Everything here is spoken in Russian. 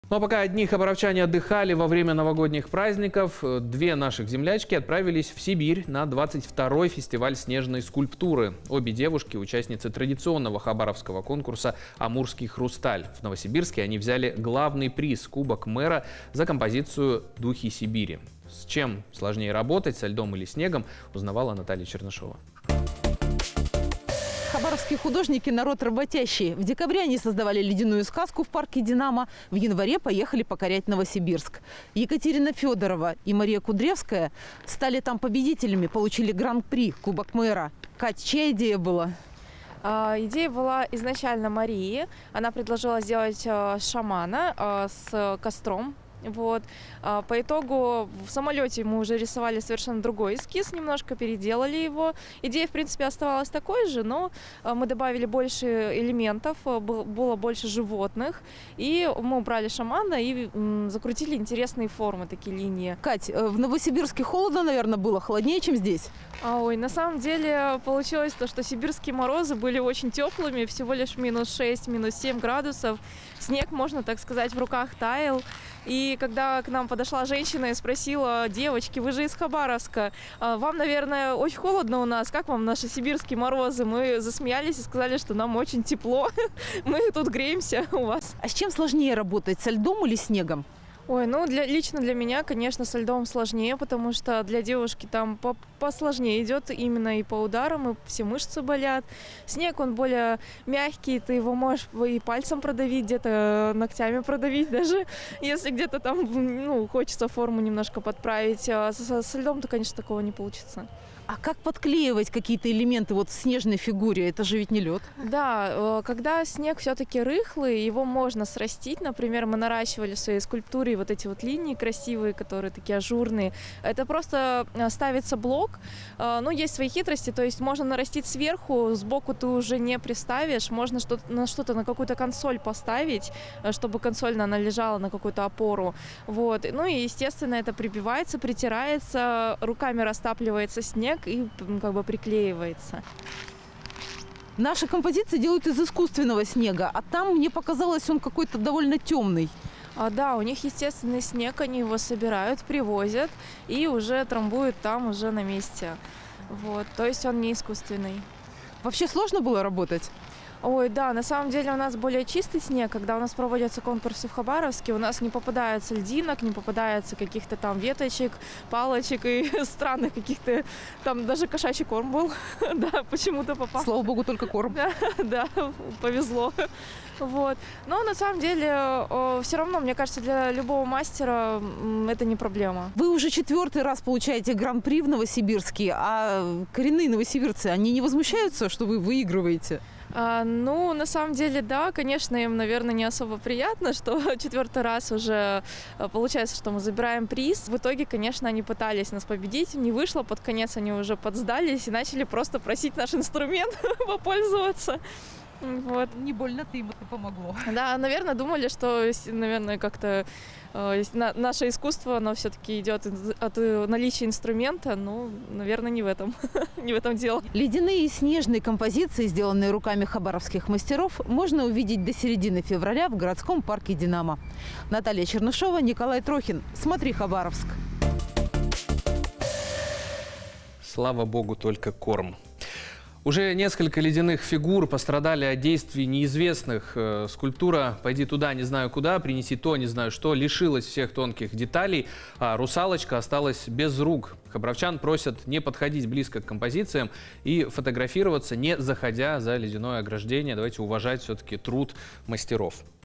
Ну а пока одни хабаровчане отдыхали во время новогодних праздников, две наших землячки отправились в Сибирь на 22-й фестиваль снежной скульптуры. Обе девушки – участницы традиционного хабаровского конкурса «Амурский хрусталь». В Новосибирске они взяли главный приз – Кубок мэра за композицию «Духи Сибири». С чем сложнее работать, со льдом или снегом, узнавала Наталья Чернышова. Хабаровские художники – народ работящий. В декабре они создавали ледяную сказку в парке «Динамо». В январе поехали покорять Новосибирск. Екатерина Федорова и Мария Кудревская стали там победителями, получили гран-при «Кубок мэра». Кать, чья идея была? Идея была изначально Марии. Она предложила сделать шамана с костром. Вот. По итогу в самолете мы уже рисовали совершенно другой эскиз, немножко переделали его. Идея, в принципе, оставалась такой же, но мы добавили больше элементов, было больше животных. И мы убрали шамана и закрутили интересные формы, такие линии. Кать, в Новосибирске холодно, наверное, было, холоднее, чем здесь? Ой, на самом деле получилось то, что сибирские морозы были очень теплыми, всего лишь -6, -7 градусов. Снег, можно так сказать, в руках таял. И когда к нам подошла женщина и спросила: девочки, вы же из Хабаровска, вам, наверное, очень холодно у нас, как вам наши сибирские морозы? Мы засмеялись и сказали, что нам очень тепло, мы тут греемся у вас. А с чем сложнее работать, со льдом или снегом? Ой, ну лично для меня, конечно, со льдом сложнее, потому что для девушки там посложнее идет именно и по ударам, и все мышцы болят. Снег, он более мягкий, ты его можешь и пальцем продавить, где-то ногтями продавить даже, если где-то там, хочется форму немножко подправить. А со льдом-то, конечно, такого не получится. А как подклеивать какие-то элементы вот в снежной фигуре? Это же ведь не лед. Да, когда снег все-таки рыхлый, его можно срастить. Например, мы наращивали в своей скульптуре вот эти вот линии красивые, которые такие ажурные. Это просто ставится блок. Есть свои хитрости, то есть можно нарастить сверху, сбоку ты уже не приставишь. Можно что-то на какую-то консоль поставить, чтобы консоль она лежала на какую-то опору. Вот. Ну и, естественно, это прибивается, притирается, руками растапливается снег и как бы приклеивается. Наши композиции делают из искусственного снега, а там, мне показалось, он какой-то довольно темный. Да, у них естественный снег, они его собирают, привозят и уже трамбуют там уже на месте. Вот, то есть он не искусственный. Вообще сложно было работать? Ой, да, на самом деле у нас более чистый снег. Когда у нас проводятся конкурсы в Хабаровске, у нас не попадается льдинок, не попадается каких-то там веточек, палочек и странных каких-то, там даже кошачий корм был, да, почему-то попал. Слава богу, только корм. Да, повезло. Вот. Но на самом деле все равно, мне кажется, для любого мастера это не проблема. Вы уже 4-й раз получаете гран-при в Новосибирске, а коренные новосибирцы, они не возмущаются, что вы выигрываете? На самом деле, да, конечно, им, наверное, не особо приятно, что 4-й раз уже получается, что мы забираем приз. В итоге, конечно, они пытались нас победить, не вышло, под конец они уже подсдались и начали просто просить наш инструмент попользоваться. Вот. Не больно-то им это помогло. Да, наверное, думали, что, наверное, как-то наше искусство, оно все-таки идет от наличия инструмента, наверное, не в этом, не в этом дело. Ледяные и снежные композиции, сделанные руками хабаровских мастеров, можно увидеть до середины февраля в городском парке «Динамо». Наталья Чернышова, Николай Трохин. Смотри, Хабаровск. Слава богу, только корм. Уже несколько ледяных фигур пострадали от действий неизвестных. Скульптура «Пойди туда, не знаю куда, принеси то, не знаю что» лишилась всех тонких деталей, а русалочка осталась без рук. Хабаровчан просят не подходить близко к композициям и фотографироваться, не заходя за ледяное ограждение. Давайте уважать все-таки труд мастеров.